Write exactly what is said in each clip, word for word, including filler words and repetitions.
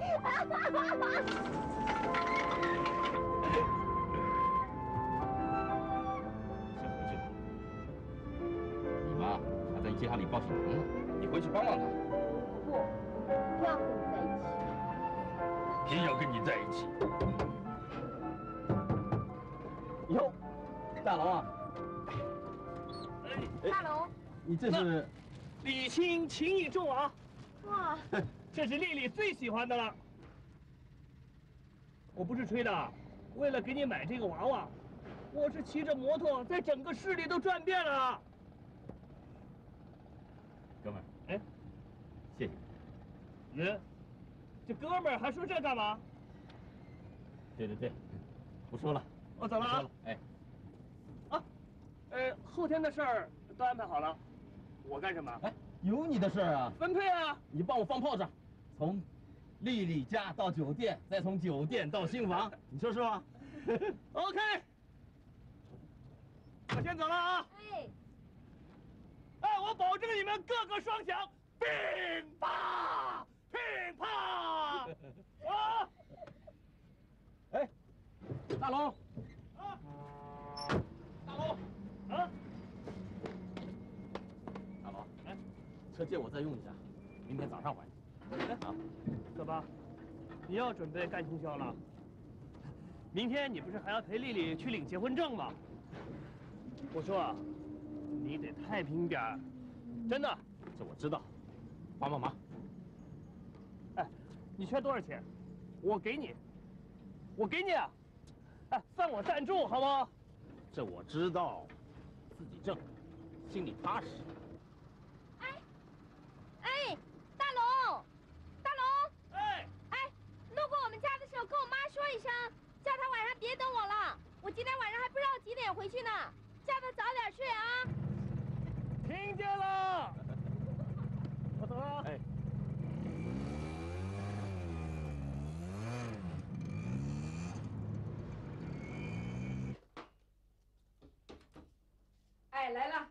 先回去吧。你妈还在街上里报喜糖呢，你回去帮帮她。 不，不要和你在一起。 偏要跟你在一起。 哟，大龙啊！ 大龙， 你这是礼轻情意重啊！ 哇， 这是丽丽最喜欢的了。我不是吹的，为了给你买这个娃娃，我是骑着摩托在整个市里都转遍了。 哥们儿， 哎， 谢谢你。 人，这哥们儿还说这干嘛？ 对对对，不说了。 我走了啊。 哎， 啊，呃，后天的事儿都安排好了，我干什么？ 哎，有你的事儿啊！ 分配啊！ 你帮我放炮仗，从丽丽家到酒店，再从酒店到新房，你说是吧 ？OK， 我先走了啊！ 哎， 哎，我保证你们个个双响，乒乓乒乓啊！ 哎，大龙， 啊， 大龙， 啊， 大龙，哎，车借我再用一下，明天早上还你。 哎， 啊， 走吧，你要准备干通宵了。明天你不是还要陪丽丽去领结婚证吗？我说啊，你得太平点儿，真的。 这我知道，帮帮忙。 哎，你缺多少钱？我给你，我给你啊！哎，算我赞助好吗？ 这我知道，自己挣，心里踏实。 哎，哎，大龙，大龙， 哎哎，路过我们家的时候跟我妈说一声，叫她晚上别等我了，我今天晚上还不知道几点回去呢，叫她早点睡啊。 听见了，我走了。 哎。 哎，来了！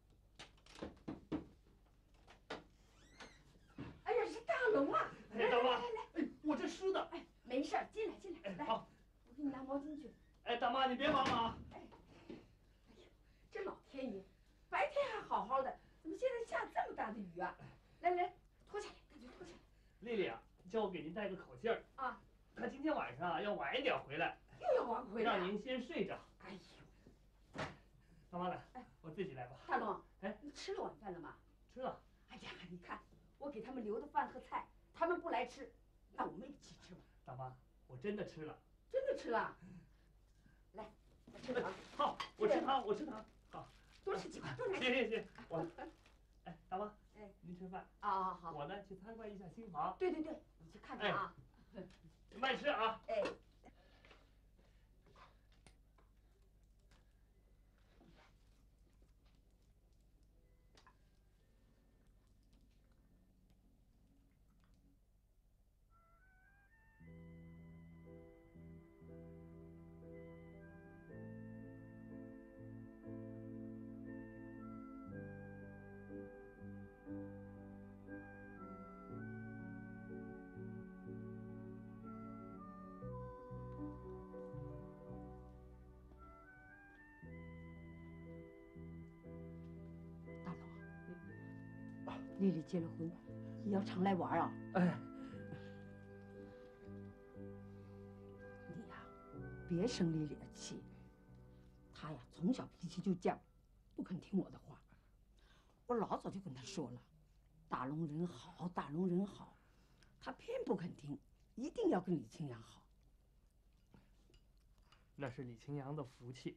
哎呀，是大龙啊！ 来，大妈， 来来来， 哎，我这湿的。 哎，没事儿，进来进来。 哎， 来， 好， 我给你拿毛巾去。 哎，大妈，你别忙啊。 哎，哎呀，这老天爷，白天还好好的，怎么现在下这么大的雨啊？来来，脱下来，赶紧脱下来。 丽丽啊，叫我给您带个口信儿啊。 她今天晚上啊要晚一点回来， 又要晚回来， 让您先睡着。 哎呦， 大妈来， 哎， 我自己来吧。 大龙， 哎， 你吃了晚饭了吗？ 吃了。 哎呀，你看我给他们留的饭和菜，他们不来吃，那我们一起吃吧。 大妈，我真的吃了。 真的吃了？来，我吃糖。 好，我吃糖，我吃糖。好， 多吃几块，多来。 行行行，我。哎，大妈， 哎， 您吃饭啊？好。 我呢去参观一下新房。 对对对，你去看看啊。 慢吃啊。 哎。丽丽结了婚，你要常来玩啊？ 哎， 你呀，别生丽丽的气。她呀，从小脾气就犟，不肯听我的话。我老早就跟她说了，大龙人好，大龙人好，她偏不肯听，一定要跟李清扬好。 那是李清扬的福气。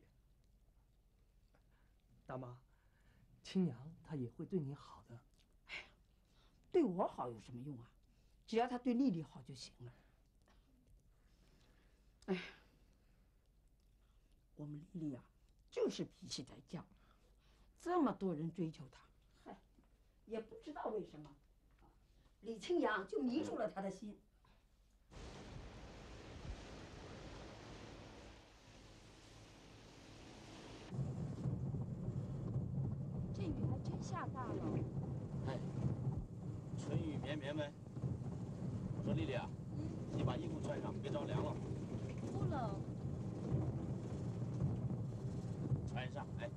大妈，清扬他也会对你好的。 哎呀，对我好有什么用啊？只要他对丽丽好就行了。哎呀，我们丽丽呀，就是脾气在犟，这么多人追求她，嗨，也不知道为什么，李清扬就迷住了她的心。 这雨还真下大了。 哎，春雨绵绵呗。我说丽丽啊， 嗯， 穿上，别着凉了。 不冷。 穿上，哎。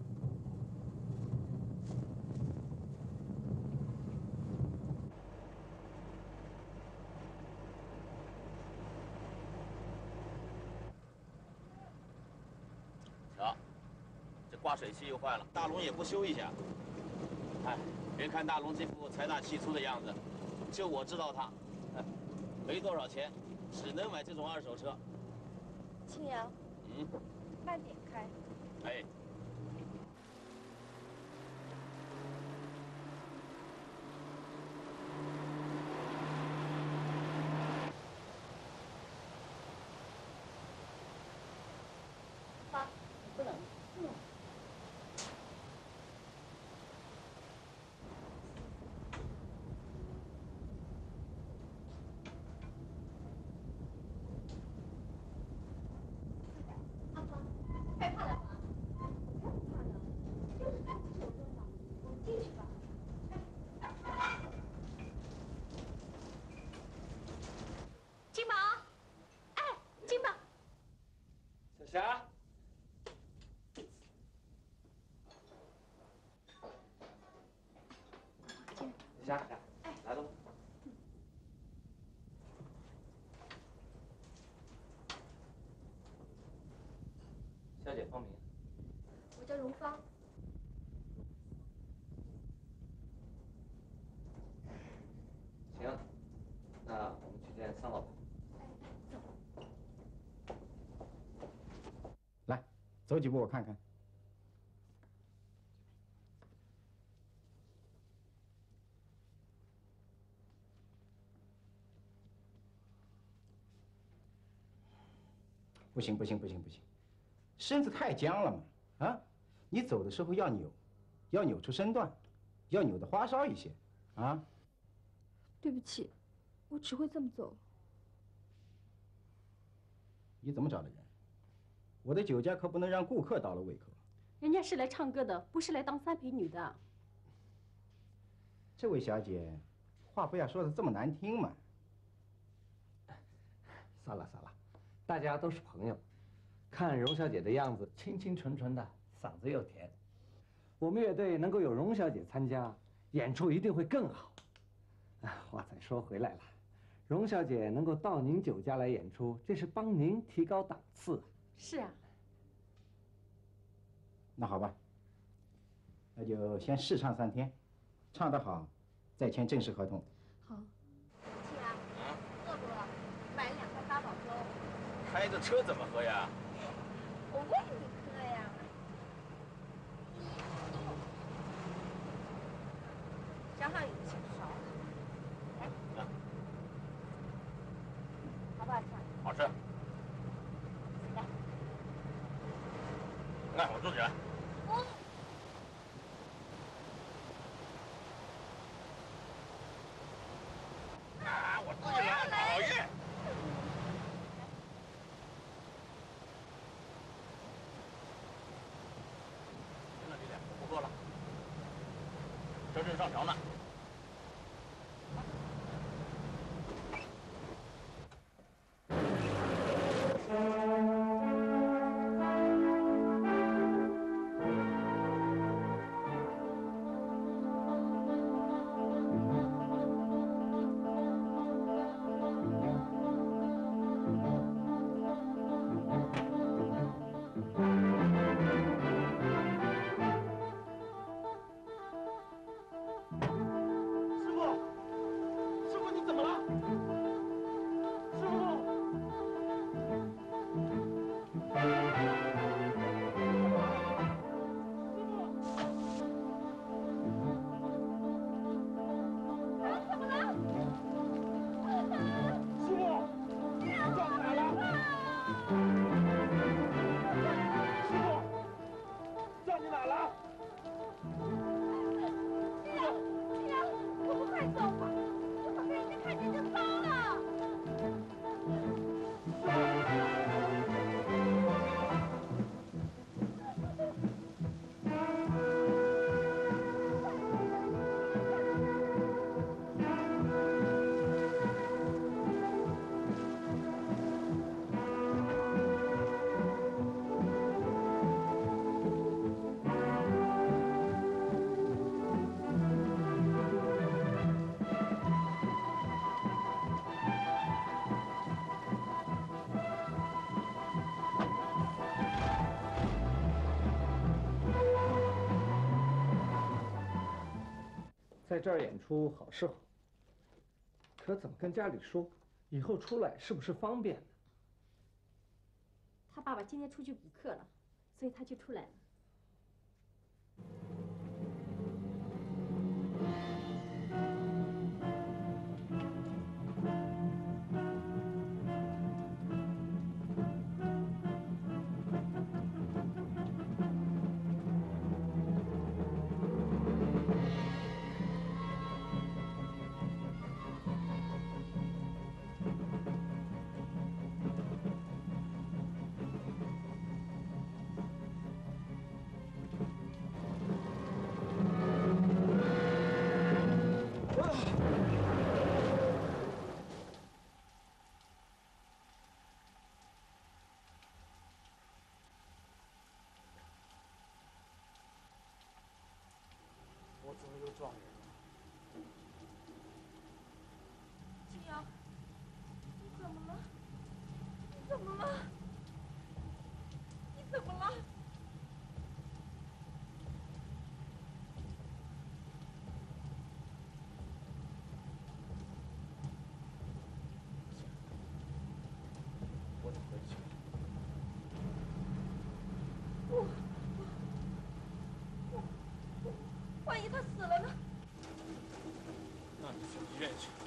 瞧，这挂水器又坏了，大龙也不修一下。哎，别看大龙这副财大气粗的样子，就我知道他，哎，没多少钱，只能买这种二手车。 青阳， 嗯， 慢点开。 哎。 好，不冷。嗯。阿芳，害怕了吗？不怕了，就是看几首歌嘛。我们进去吧。金宝，哎，金宝。 小霞。小霞，哎，来喽。小姐芳名。 我叫荣芳。 行，那我们去见桑老板。 来，走几步我看看。不行不行不行不行，身子太僵了嘛！啊，你走的时候要扭，要扭出身段，要扭的花哨一些，啊！ 对不起，我只会这么走。 你怎么找的人？我的酒家可不能让顾客倒了胃口。 人家是来唱歌的，不是来当三陪女的。 这位小姐，话不要说的这么难听嘛。 算了算了，大家都是朋友。看荣小姐的样子，清清纯纯的，嗓子又甜。我们乐队能够有荣小姐参加，演出一定会更好。啊，话再说回来了，荣小姐能够到您酒家来演出，这是帮您提高档次。 是啊。 那好吧，那就先试唱三天，唱得好，再签正式合同。 好。青阳，饿不饿？买了两块八宝粥。 开着车怎么喝呀？ 我喂你喝呀。正好有请勺。来。 啊。 好不好吃？ 好吃。 来。 来，我坐起来。 哦。 啊，我坐起来，讨厌。行了，李脸，我不喝了。这正上调呢。 这儿演出好是好，可怎么跟家里说？以后出来是不是方便呢？ 他爸爸今天出去补课了，所以他就出来了。 我怎么又撞人了？ 金阳，你怎么了？你怎么了？你怎么了？ 我得回去。 我我我，万一他死了呢？ 那你去医院去。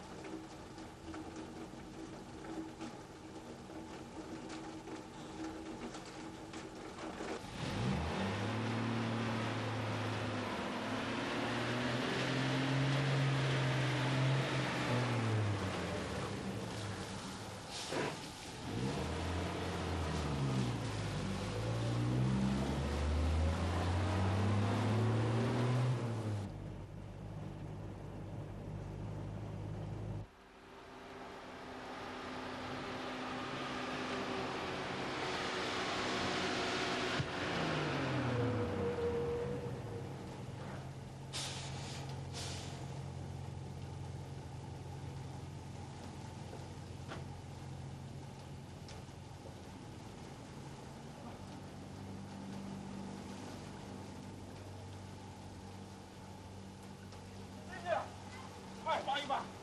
快帮一把！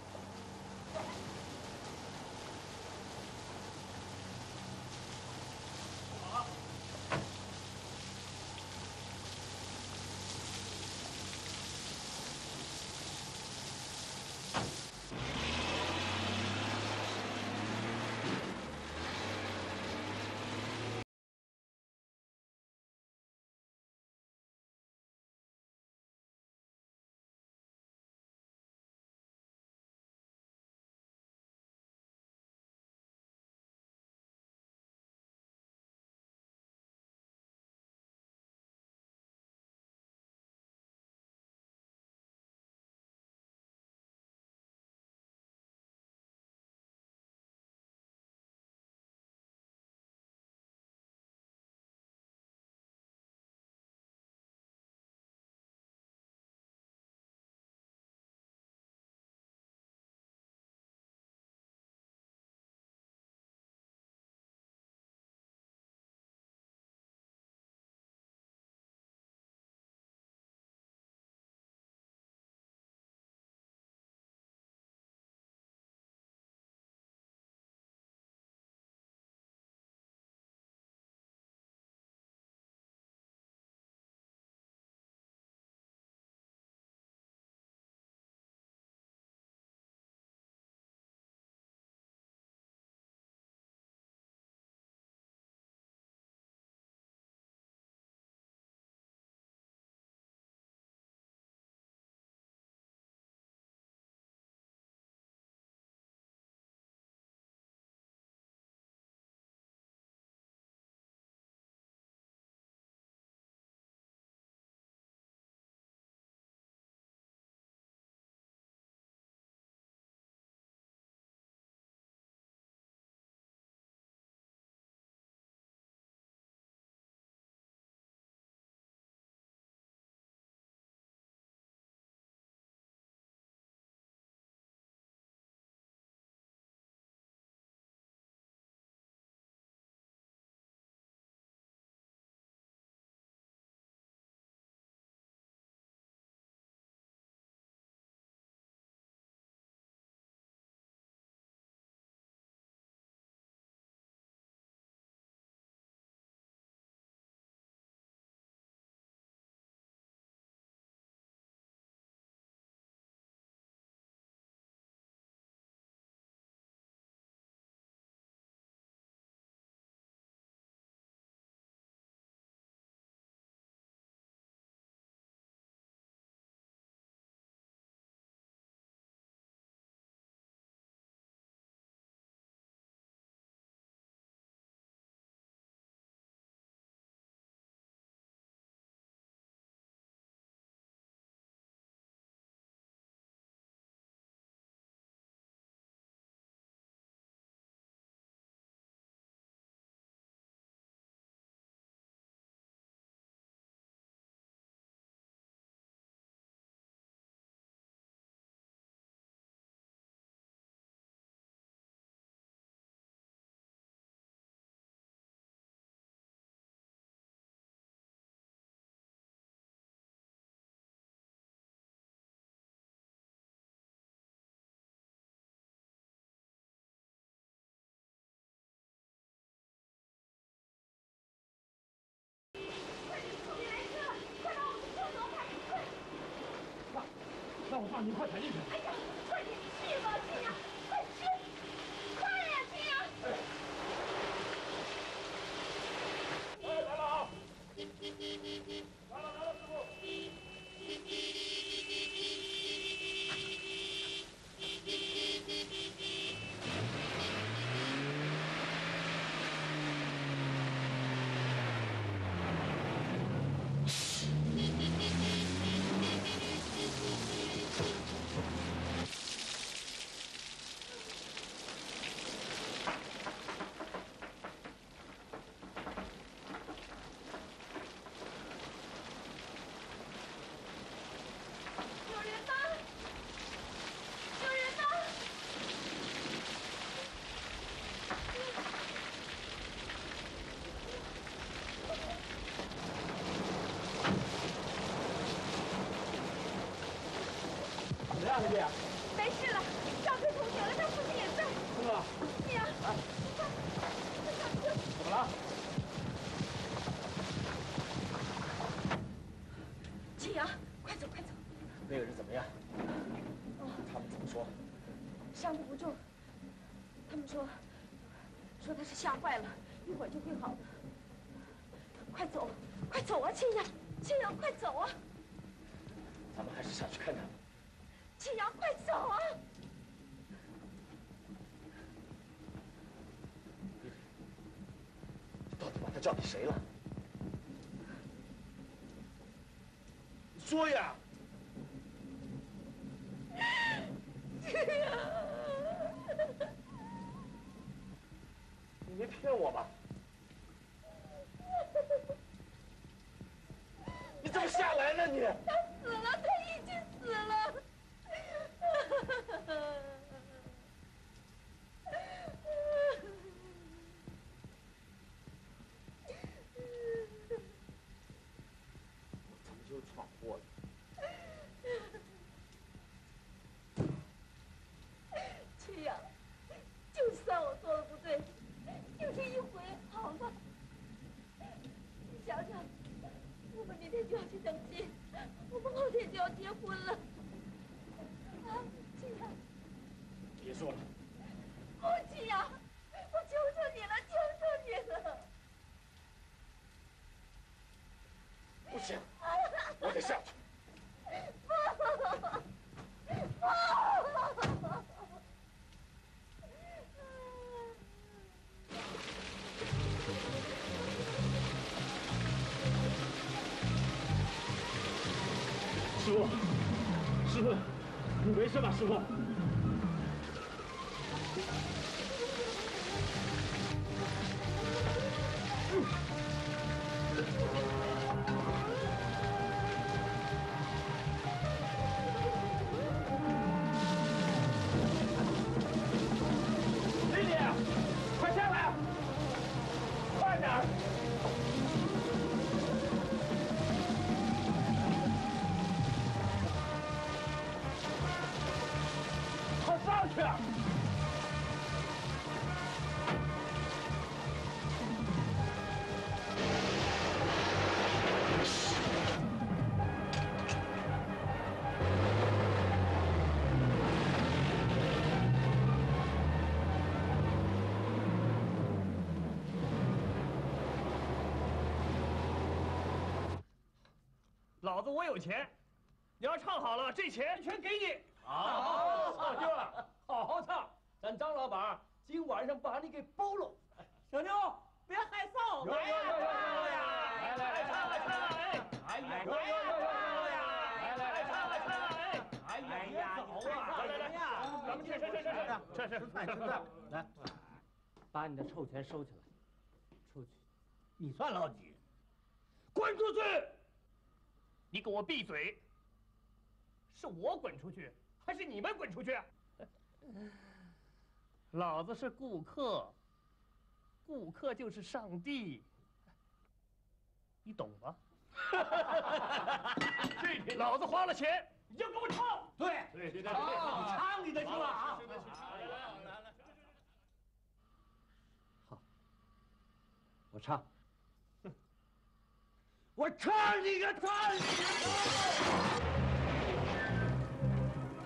妈，你快踩进去！ 哎呀，快点去吧，青阳，快去，快呀，青阳！ 哎，来了啊！来了来了，师傅。 没事了，小飞同学了，他父亲也在。 是吧？ 青阳，快，快上车！ 怎么了？ 青阳，快走，快走！ 那个人怎么样？ 哦， 他们怎么说？ 伤得不重。他们说，说他是吓坏了，一会儿就会好的。快走，快走啊，青阳，青阳，快走啊！ 咱们还是下去看看。 青阳，快走啊！ 到底把他交给谁了？你说呀！你没骗我吧？你怎么下来了你？ 他死了，他已经死了。 我怎么就闯祸了？ 青阳，就算我做的不对，就是一回，好吗？你想想，我们明天就要去登记，我们后天就要结婚了。 青阳， 别说了， 不，青阳，我求求你了，求求你了！ 不行，我得下去。师傅，师傅。 你没事吧，师傅？丽丽，快下来，快点儿！快上去！ 老子我有钱，你要唱好了，这钱全给你。 好，唱对了，好好唱。咱张老板今晚上把你给包了。小妞，别害臊，来呀，来来来，唱啊唱啊，哎，哎呀，来呀，来来唱啊唱啊，哎，哎呀，走啊，来来来呀，咱们去去去去去去去去， 来，把你的臭钱收起来，出去。 你算老几？ 滚出去！你给我闭嘴！是我滚出去，还是你们滚出去？老子是顾客，顾客就是上帝，你懂吗？这老子花了钱，你就给我唱！ 对对对对， 你唱你的去吧啊！ 好，我唱。 我唱你个唱你个！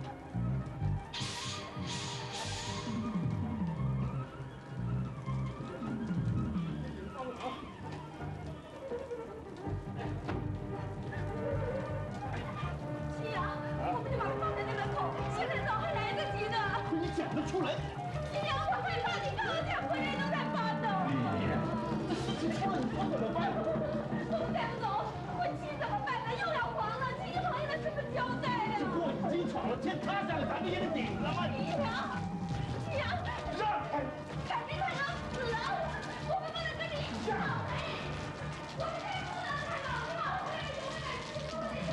出来！ 金阳，我害怕，你刚刚讲回来都在发抖。 丽丽，这事情出了，你说怎么办？ 我再不走，我妻怎么办呢？又要黄了，秦行要怎么交代呀？ 这祸已经闯了天，塌下来咱们也得顶了嘛！ 金阳，金阳， 让开！ 赶紧快让死人！我们不能跟你一起倒霉，我们也不能看到老太永远是不对的。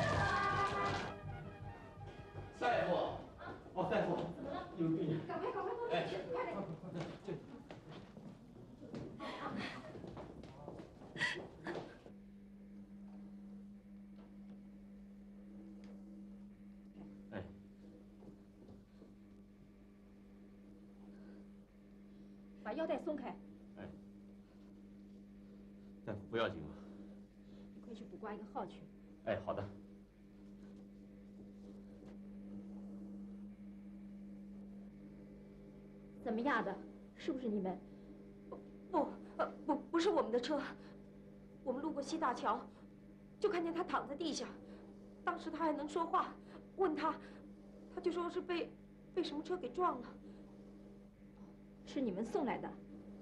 大夫，哦，大夫， 怎么了？ 有病人。 赶快，赶快过哎， 去，快点！ 这。哎， 把腰带松开。 哎，大夫不要紧吧？ 快去卜卦一个号去。 哎，好的。 怎么压的？是不是你们？ 不，呃，不，不是我们的车。我们路过西大桥，就看见他躺在地下。当时他还能说话，问他，他就说是被被什么车给撞了。 是你们送来的？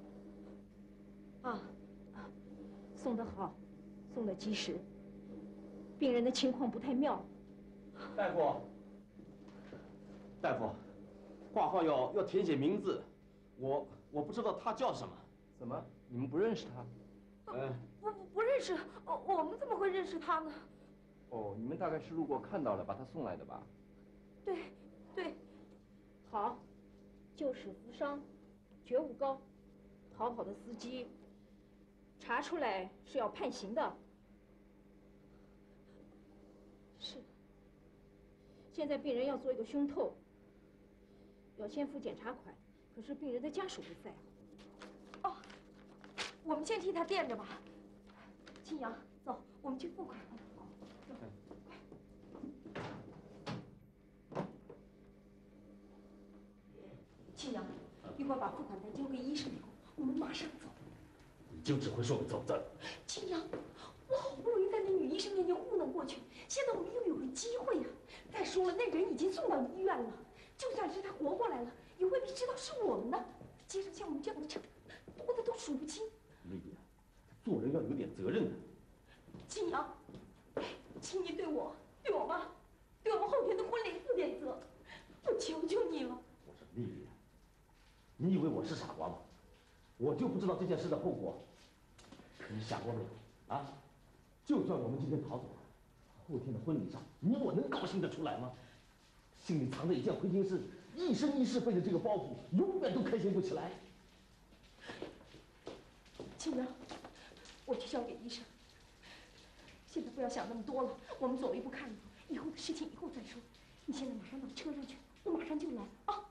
啊， 送得好，送得及时。病人的情况不太妙。 大夫，大夫，挂号要要填写名字，我我不知道他叫什么。 怎么？你们不认识他？ 嗯， 不不不认识，我我们怎么会认识他呢？ 哦，你们大概是路过看到了，把他送来的吧？ 对，对。 好，救死扶伤，觉悟高，逃跑的司机，查出来是要判刑的。 是。 现在病人要做一个胸透，要先付检查款，可是病人的家属不在啊。 哦，我们先替他垫着吧。青阳，走，我们去付款。好，走，快。青阳，一会儿把付款单交给医生以后，我们马上走。 你就只会说个走字。 青阳，我好不容易在那女医生面前糊弄过去，现在我们又有个机会呀、啊。再说了，那人已经送到医院了，就算是他活过来了，也未必知道是我们的。街上像我们这样的车，多的都数不清。 丽丽，做人要有点责任的。 青阳，请你对我、对我妈、对我们后天的婚礼负点责，我求求你了。 我说丽丽，你以为我是傻瓜吗？我就不知道这件事的后果。你想过没有？啊，就算我们今天逃走了，后天的婚礼上，你我能高兴得出来吗？心里藏着一件亏心事，一生一世背着这个包袱，永远都开心不起来。 青阳，我去交给医生。现在不要想那么多了，我们走一步看一步，以后的事情以后再说。你现在马上到车上去，我马上就来啊！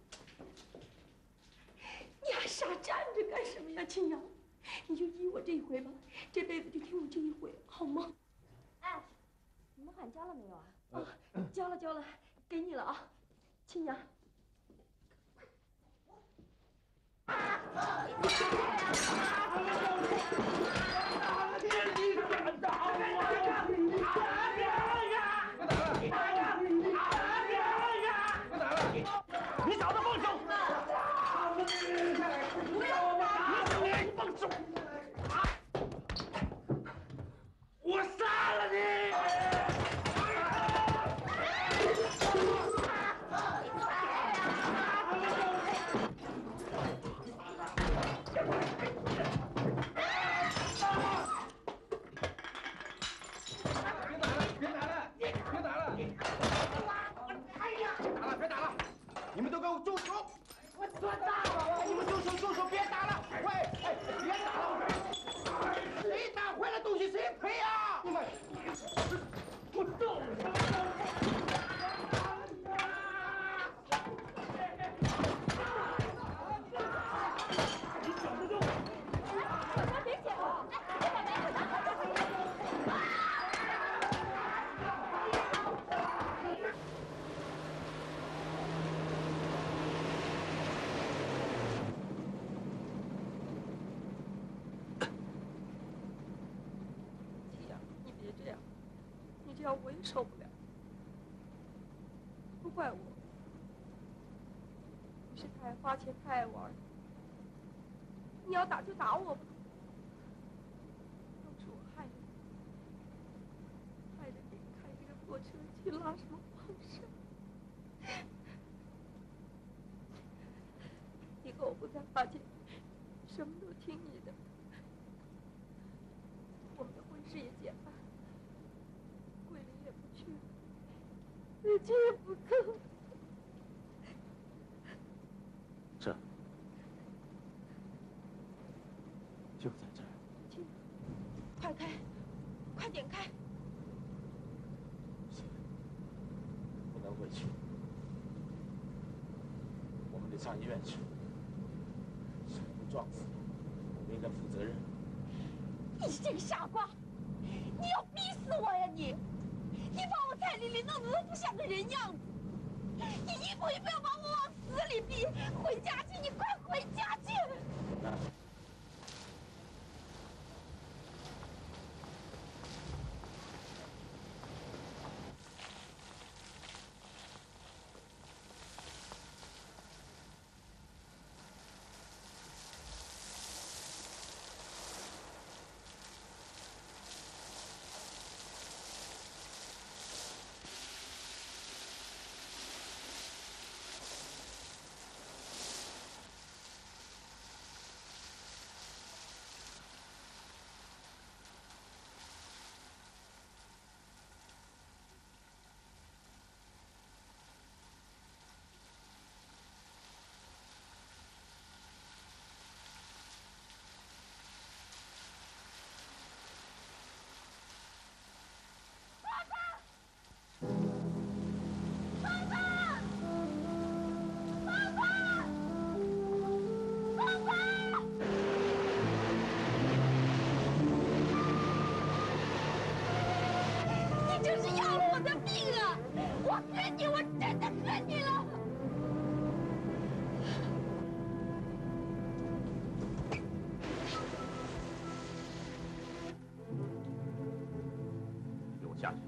你还傻站着干什么呀，青阳？你就依我这一回吧，这辈子就听我这一回，好吗？ 哎，你们喊交了没有啊？ 啊，交了交了，给你了啊，青阳。 你敢打我！你找到帮手！不要打！你帮手！我杀了你！ 你们都给我住手！我做大了！你们住手住手，别打了！喂，哎，别打了！谁打坏了东西谁赔啊？你们，我揍你！ 你讲得动？ 大家别捡了！哎，别把拿走，拿走，拿走！这样我也受不了，不怪我， 是太爱花钱，太爱玩。你要打就打我吧，都是我害的，害得你开这个破车去拉什么黄山。以后我不再花钱，什么都听你的。我们的婚事也简办，桂林也不去了，日记也不更。 这，就在这儿。 亲，快开，快点开！ 不行，不能回去，我们得上医院去。是我们撞死的，我们应该负责任。 你这个傻瓜，你要逼死我呀你！你把我蔡丽丽弄得都不像个人样子，你一步一步要把我往死里逼！回家去，你快回家去！就是要了我的命啊！我恨你，我真的恨你了。 你给我下去！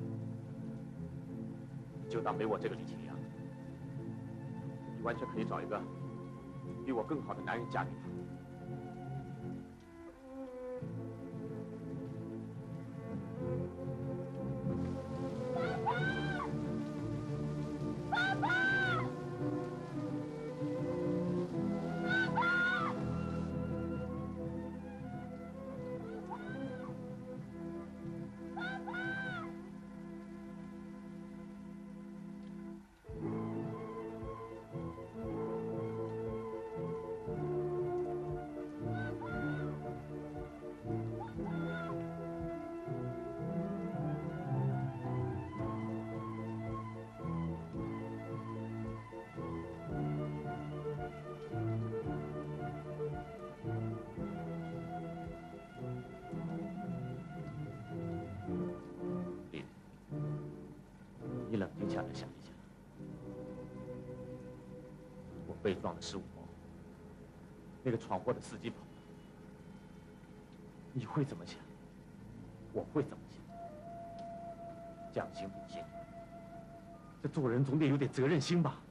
就当没我这个李清阳，你完全可以找一个比我更好的男人嫁给他。你冷静下来想一想，我被撞的十五毛，那个闯祸的司机跑了，你会怎么想？我会怎么想？将心比心，这做人总得有点责任心吧。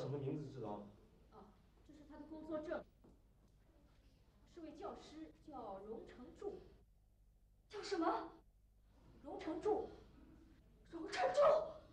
什么名字知道吗？ 哦，这是他的工作证，是位教师，叫荣成柱。 叫什么？ 荣成柱。 荣成柱。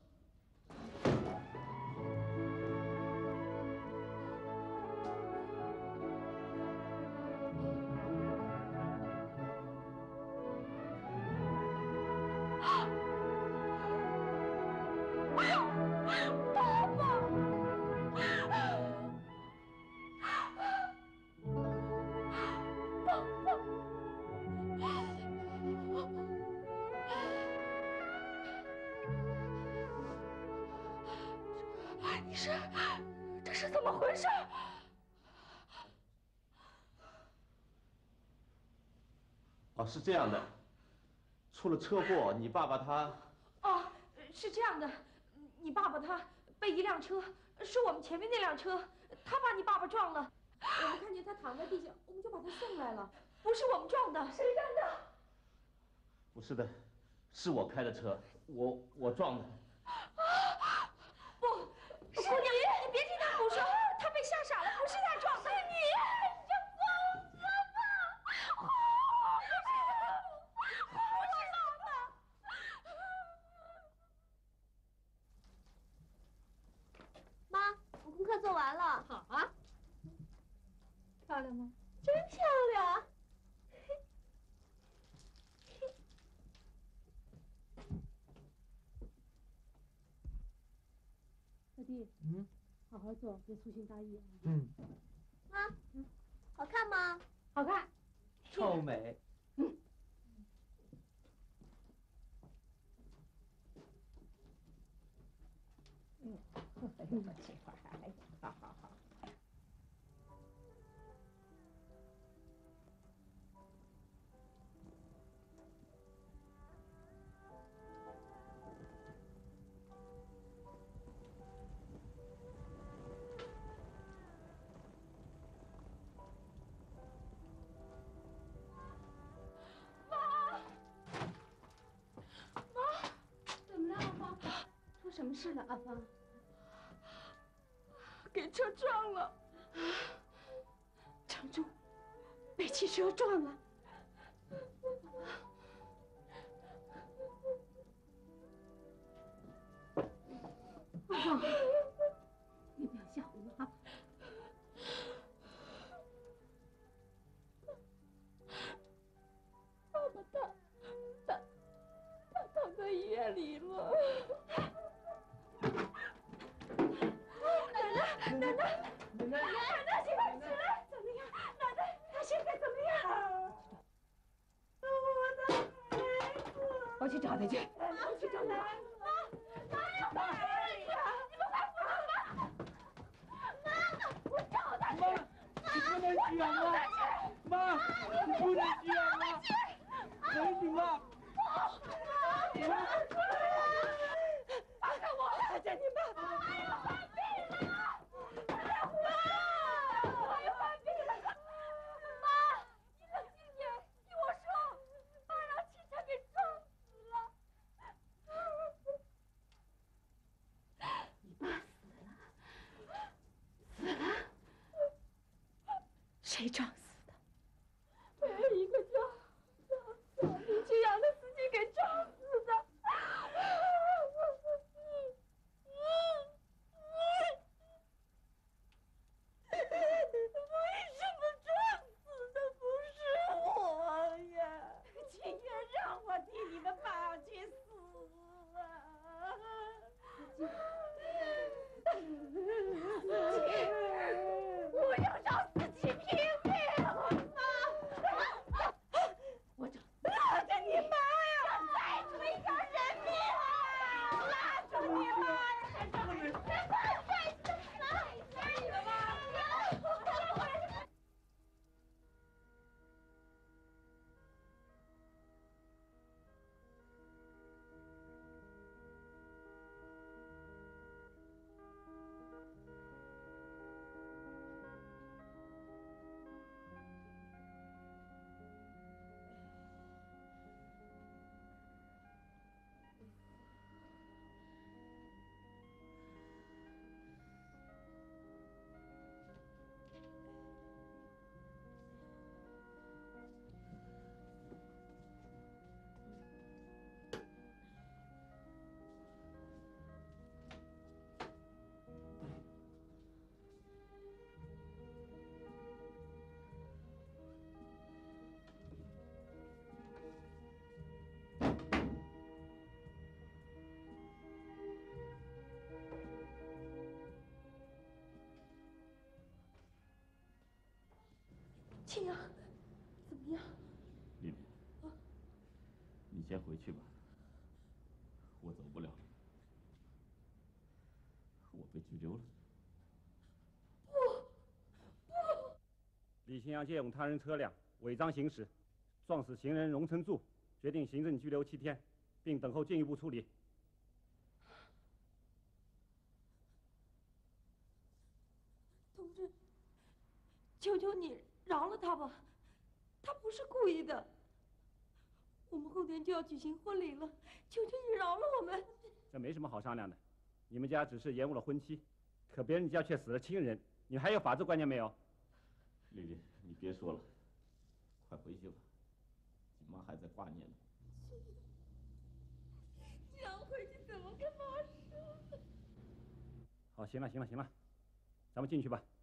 你是，这是怎么回事？ 哦，是这样的，出了车祸，你爸爸他…… 哦，是这样的，你爸爸他被一辆车，是我们前面那辆车，他把你爸爸撞了。我们看见他躺在地上，我们就把他送来了。不是我们撞的， 谁干的？ 不是的，是我开的车，我我撞的。 不，是你，你别听他胡说，他被吓傻了，不是他撞的。是你，你这疯子吧！不是妈妈，我功课做完了。 好啊。漂亮吗？ 真漂亮。 小弟， 嗯， 好好做，别粗心大意。 嗯， 妈，嗯，好看吗？ 好看。 臭美。 嗯。 嗯，哎呦，这会儿，哎呀，好好好。 什么事了，阿芳？ 给车撞了。 成柱被汽车撞了。阿芳，你不要吓唬妈。 爸爸他他他躺在医院里了。奶奶，奶奶，奶奶，奶奶，请快起来！怎么样？奶奶，她现在怎么样？我的孩子！ 我去找他去。 我去找他。妈，妈呀！妈呀！你们快扶他！妈，妈，我找他去！ 你不能这样啊！妈，你不能这样啊！没你妈！妈， 放开我！看见你妈！妈要患病了！妈要患病！妈要患病了！妈，你冷静点，听我说，妈让汽车给撞死了。 你爸死了，死了？谁撞死的？ 被一个叫叫叫李清阳的司机给撞死的。为什么撞死的不是我呀？请原谅我替你们爸去死啊！司机，我要找司机拼命！妈，我找拉着你妈呀！再出一条人命啊！拉住你妈呀！快快快快！拉你了吗？ 先回去吧，我走不了了，我被拘留了。 不，不！ 李新阳借用他人车辆违章行驶，撞死行人荣成柱，决定行政拘留七天，并等候进一步处理。 同志，求求你饶了他吧，他不是故意的。我们后天就要举行婚礼了，求求你饶了我们。 这没什么好商量的，你们家只是延误了婚期，可别人家却死了亲人，你还有法治观念没有？ 丽丽，你别说了，快回去吧，你妈还在挂念呢。 你让我回去怎么跟妈说？ 好，行了，行了，行了，咱们进去吧。